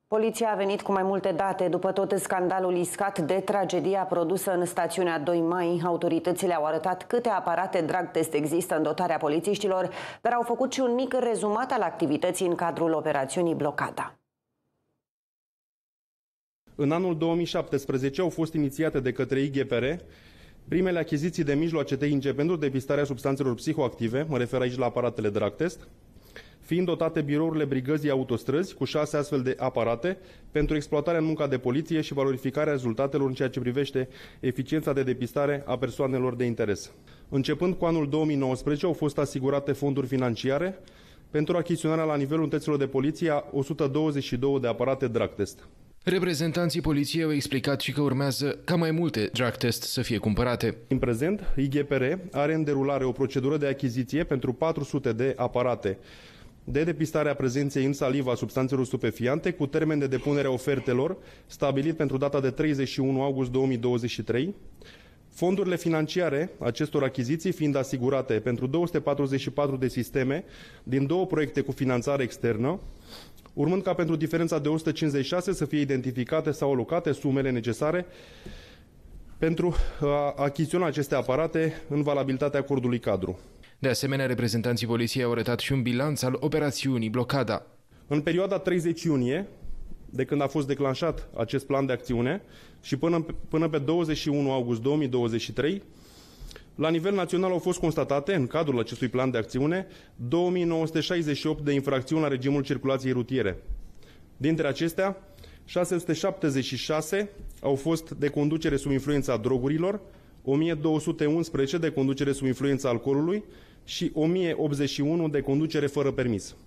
Poliția a venit cu mai multe date. După tot scandalul iscat de tragedia produsă în stațiunea 2 Mai, autoritățile au arătat câte aparate drug test există în dotarea polițiștilor, dar au făcut și un mic rezumat al activității în cadrul operațiunii Blocada. În anul 2017 au fost inițiate de către IGPR primele achiziții de mijloace tehnice pentru depistarea substanțelor psihoactive, mă refer aici la aparatele drug test, fiind dotate birourile Brigăzii Autostrăzi cu 6 astfel de aparate pentru exploatarea în munca de poliție și valorificarea rezultatelor în ceea ce privește eficiența de depistare a persoanelor de interes. Începând cu anul 2019 au fost asigurate fonduri financiare pentru achiziționarea la nivelul unităților de poliție a 122 de aparate drug test. Reprezentanții poliției au explicat și că urmează ca mai multe drug test să fie cumpărate. În prezent, IGPR are în derulare o procedură de achiziție pentru 400 de aparate de depistare a prezenței în salivă a substanțelor stupefiante, cu termen de depunere a ofertelor stabilit pentru data de 31 august 2023, fondurile financiare acestor achiziții fiind asigurate pentru 244 de sisteme din 2 proiecte cu finanțare externă, urmând ca pentru diferența de 156 să fie identificate sau alocate sumele necesare pentru a achiziționa aceste aparate în valabilitatea acordului cadru. De asemenea, reprezentanții poliției au arătat și un bilanț al operațiunii Blocada. În perioada 30 iunie, de când a fost declanșat acest plan de acțiune, și până pe 21 august 2023, la nivel național au fost constatate, în cadrul acestui plan de acțiune, 2968 de infracțiuni la regimul circulației rutiere. Dintre acestea, 676 au fost de conducere sub influența drogurilor, 1211 de conducere sub influența alcoolului și 1081 de conducere fără permis.